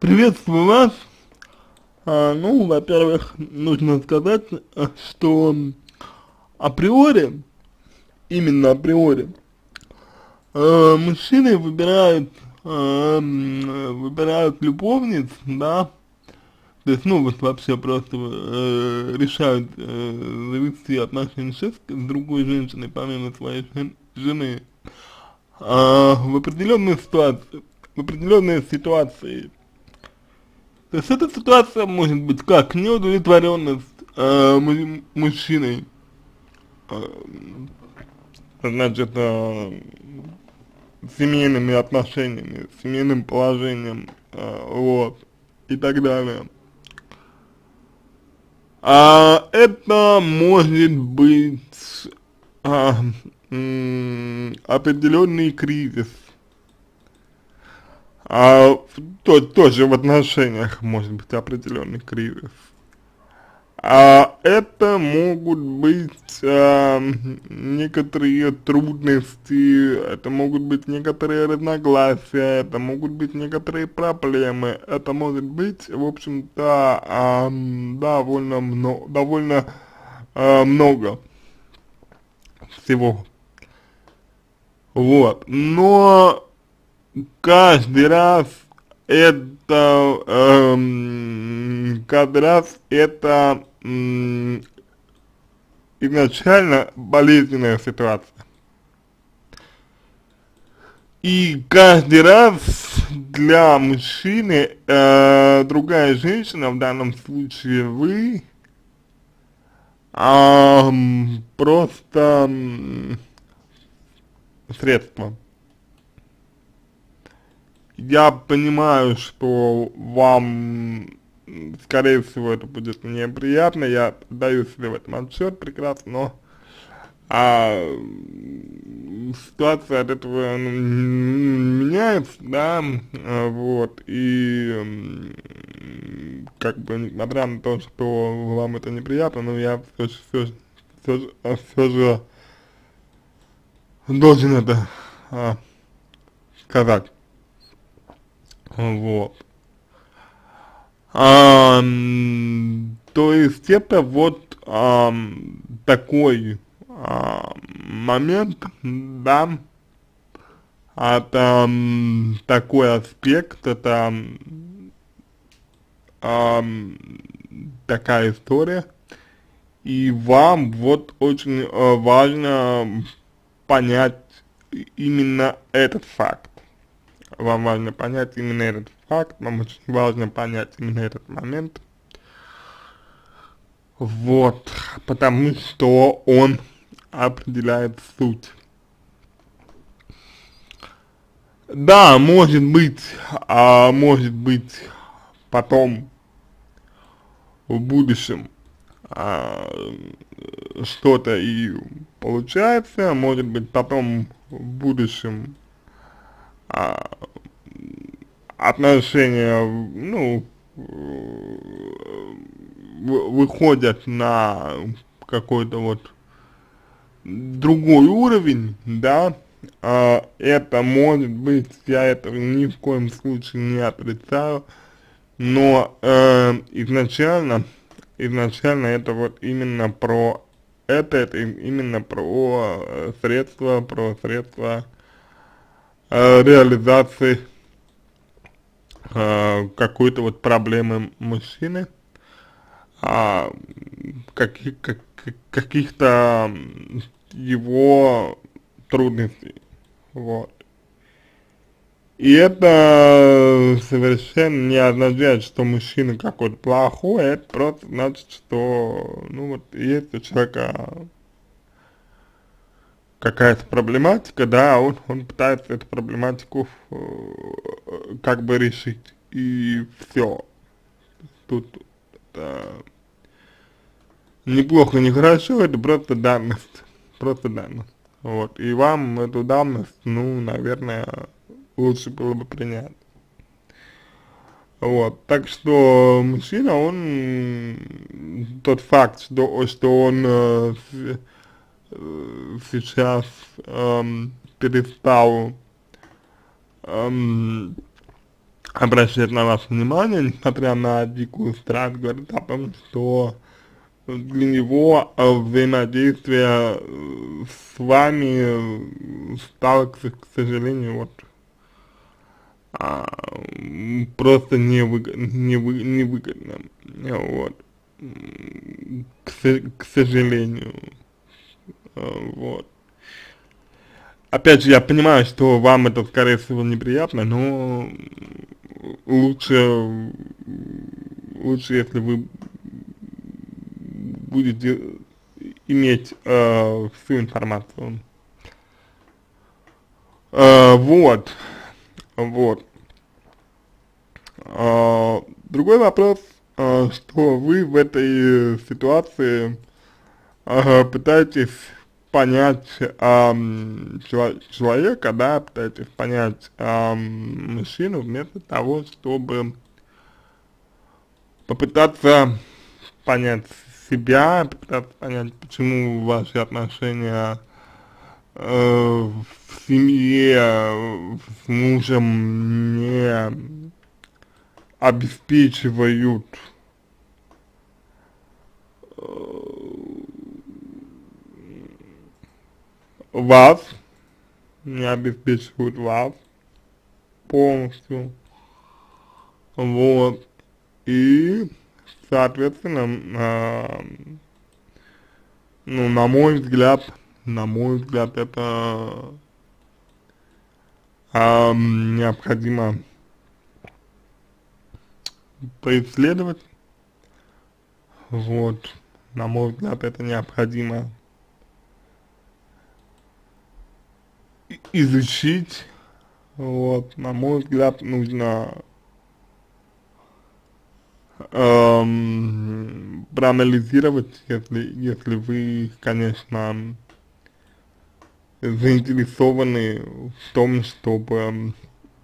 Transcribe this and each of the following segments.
Приветствую вас. Ну, во-первых, нужно сказать, что априори, именно априори, мужчины выбирают любовниц, да, то есть, ну, вот вообще просто решают завести отношения с другой женщиной, помимо своей жены, в определенной ситуации, в определенной ситуации. То есть эта ситуация может быть как неудовлетворенность мужчиной, э, значит, семейными отношениями, семейным положением, вот, и так далее. Это может быть определенный кризис, тоже в отношениях может быть определенный кризис. Это могут быть некоторые трудности, это могут быть некоторые разногласия, это могут быть некоторые проблемы, это может быть, в общем-то, довольно много всего. Вот. Но каждый раз это изначально болезненная ситуация. И каждый раз для мужчины другая женщина, в данном случае вы, просто средство. Я понимаю, что вам, скорее всего, это будет неприятно, я даю себе в этом отчет прекрасно, но ситуация от этого меняется, да, вот, и как бы, несмотря на то, что вам это неприятно, но я все же должен это сказать, вот. То есть это вот такой момент, да, это такой аспект, это такая история, и вам вот очень важно понять именно этот факт. Вам важно понять именно этот факт, вам очень важно понять именно этот момент. Вот, потому что он определяет суть. Да, может быть потом в будущем что-то и получается, может быть потом в будущем отношения, ну, выходят на какой-то вот другой уровень, да, это может быть, я этого ни в коем случае не отрицаю, но изначально это вот именно про это именно про средства реализации какой-то вот проблемы мужчины, каких-то его трудностей, вот. И это совершенно не означает, что мужчина какой-то плохой, это просто значит, что, ну вот, есть у человека какая-то проблематика, да, он пытается эту проблематику как бы решить, и все. Тут неплохо, не хорошо, это просто данность, вот, и вам эту данность, ну, наверное, лучше было бы принять. Вот, так что мужчина, он, тот факт, что он сейчас перестал обращает на вас внимание, несмотря на дикую страсть, говорит о том, что для него взаимодействие с вами стало, к сожалению, вот просто невыгодным, вот, к сожалению, вот. Опять же, я понимаю, что вам это, скорее всего, неприятно, но лучше, если вы будете иметь всю информацию. Вот, вот. Другой вопрос, что вы в этой ситуации пытаетесь понять человека, да, пытаетесь понять мужчину вместо того, чтобы попытаться понять себя, попытаться понять, почему ваши отношения в семье с мужем не обеспечивают вас, не обеспечивают вас полностью, вот, и, соответственно, ну, на мой взгляд, это необходимо поисследовать, вот, на мой взгляд, это необходимо изучить, вот, на мой взгляд, нужно проанализировать, если вы, конечно, заинтересованы в том, чтобы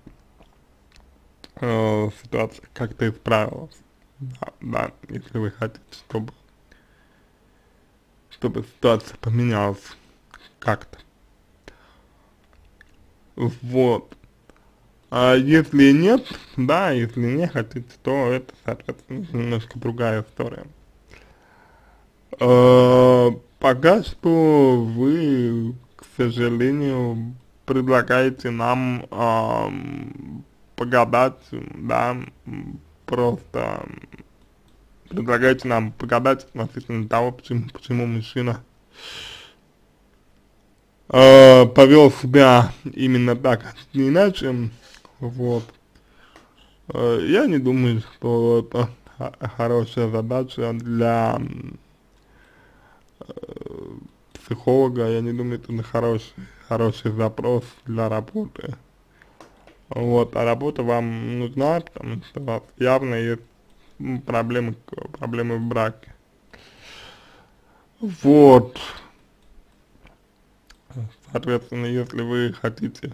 ситуация как-то исправилась, да, если вы хотите, чтобы ситуация поменялась как-то, вот. А если нет, да, если не хотите, то это, соответственно, немножко другая история. Пока что вы, к сожалению, предлагаете нам погадать, да, просто предлагаете нам погадать относительно того, почему мужчина повел себя именно так, а не иначе, вот. Я не думаю, что это хорошая задача для психолога, я не думаю, это хороший запрос для работы. Вот, а работа вам нужна, потому что у вас явно есть проблемы в браке. Вот, соответственно, если вы хотите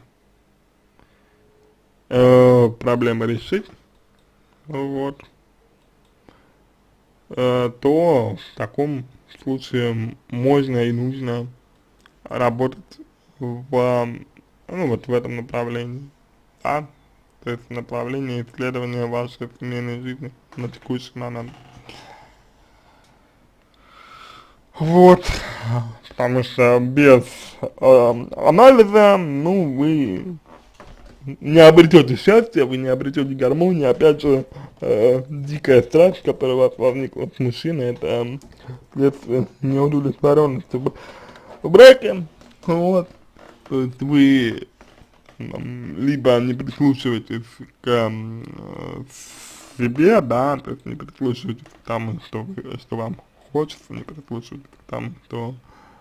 проблемы решить, вот, то в таком случае можно и нужно работать ну, вот в этом направлении, да, то есть направлении исследования вашей семейной жизни на текущий момент. Вот, потому что без анализа, ну, вы не обретете счастья, вы не обретете гармонии, опять же, дикая страсть, которая у вас возникла с мужчиной, это следствие неудовлетворенности в браке, вот, то есть вы либо не прислушиваетесь к себе, да, то есть не прислушиваетесь к тому, что вам хочется, не прислушиваетесь к тому, что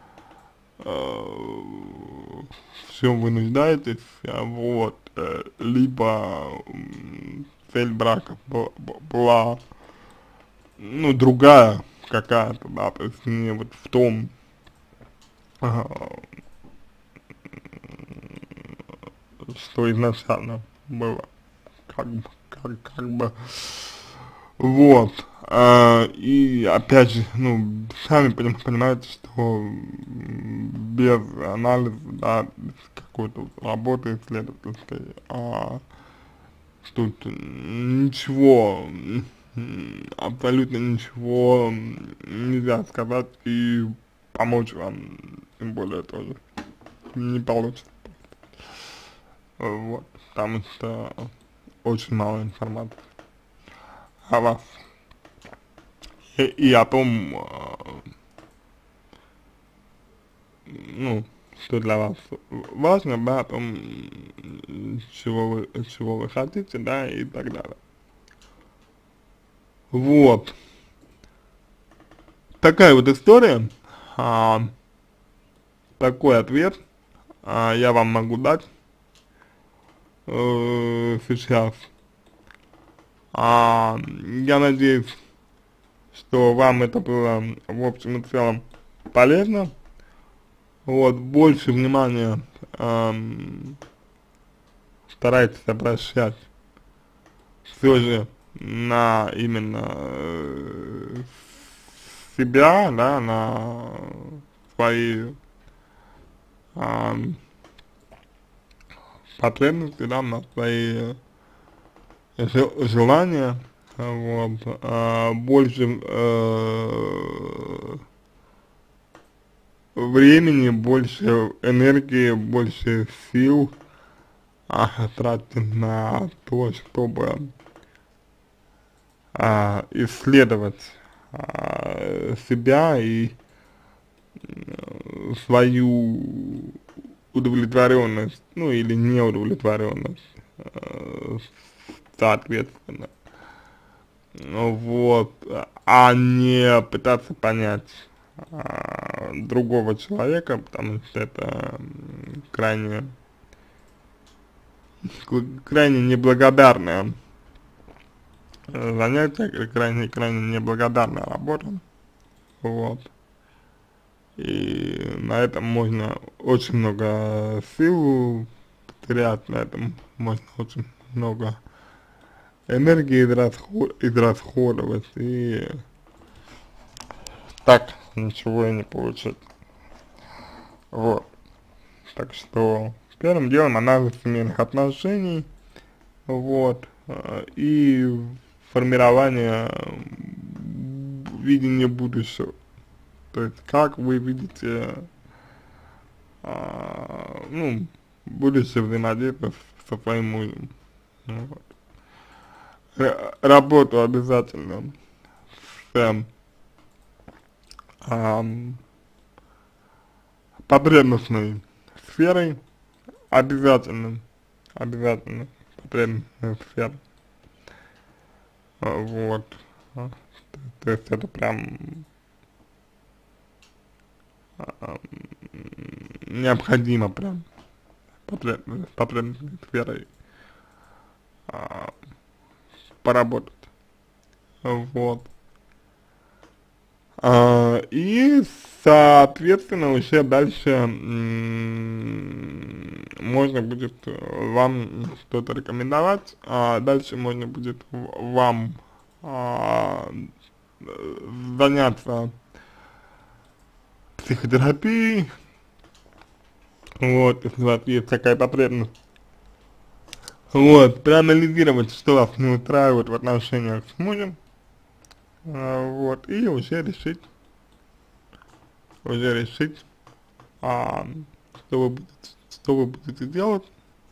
в чем вы нуждаетесь, вот, либо цель брака была, ну, другая какая-то, да, то есть не вот в том, что изначально было, как бы, вот, и опять же, ну, сами понимаете, что без анализа, да, без какой-то работы исследовательской, Тут ничего, абсолютно ничего нельзя сказать и помочь вам, тем более тоже не получится. Вот, потому что очень мало информации о вас и о том, ну, что для вас важно, да, о том, чего вы хотите, да, и так далее. Вот. Такая вот история, а, такой ответ я вам могу дать сейчас. Я надеюсь, что вам это было в общем и целом полезно. Вот, больше внимания старайтесь обращать все же на именно себя, да, на свои потребности, да, на свои желания, вот, больше времени, больше энергии, больше сил тратьте на то, чтобы исследовать себя и свою удовлетворенность, ну или неудовлетворенность, соответственно, вот, а не пытаться понять другого человека, потому что это крайне неблагодарное занятие, крайне неблагодарная работа, вот, и на этом можно очень много сил потерять, на этом можно очень много энергии израсходовать, и так ничего и не получить, вот, так что первым делом анализ семейных отношений, вот, и формирование видения будущего, то есть как вы видите, ну, будущее взаимодействие со своим мужем, вот. Работу обязательно с потребностной сферой, обязательно потребностной сферой, вот, то есть это прям необходимо прям потребностной сферой поработать, вот. И, соответственно, уже дальше можно будет вам что-то рекомендовать, дальше можно будет вам заняться психотерапией, вот, если у вас есть такая потребность, вот, проанализировать, что вас не устраивает в отношениях с мужем, вот, и уже решить, что вы будете делать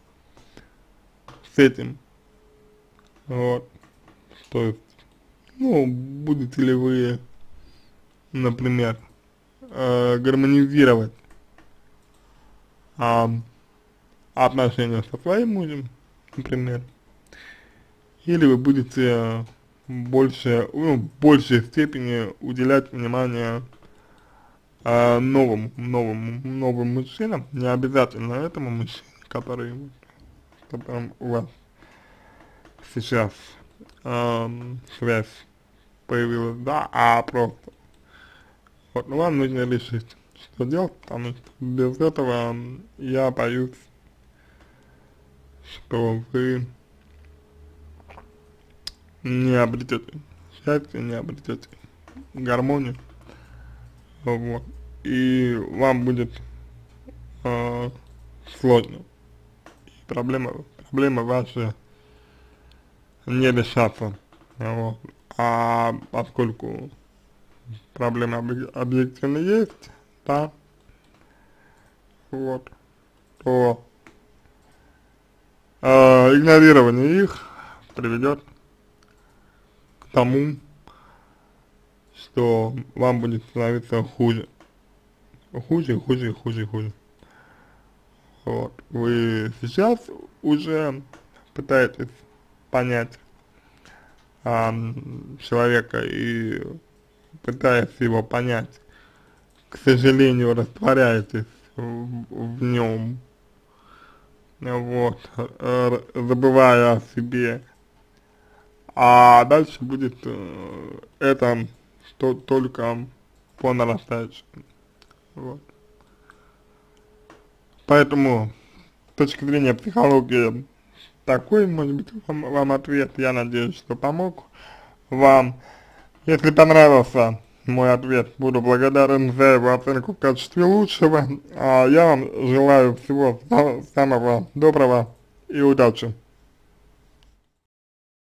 с этим, вот, то есть, ну, будете ли вы, например, гармонизировать отношения со своим мужем, например, или вы будете больше, ну, в большей степени уделять внимание новым мужчинам, не обязательно этому мужчине, которым у вас сейчас связь появилась, да, а просто вот, ну, вам нужно решить, что делать, потому что без этого я боюсь, что вы не обретете счастье, не обретете гармонию, вот, и вам будет сложно, и проблемы ваши не решаться. Вот. А поскольку проблемы объективно есть, да, вот, то игнорирование их приведет к тому, что вам будет становиться хуже. Хуже, хуже, хуже, хуже. Вот. Вы сейчас уже пытаетесь понять человека и пытаясь его понять, к сожалению, растворяетесь в нем, вот, забывая о себе. А дальше будет это только по нарастающей. Вот. Поэтому с точки зрения психологии такой, может быть, вам ответ, я надеюсь, что помог вам. Если понравился мой ответ, буду благодарен за его оценку в качестве лучшего. А я вам желаю всего самого доброго и удачи.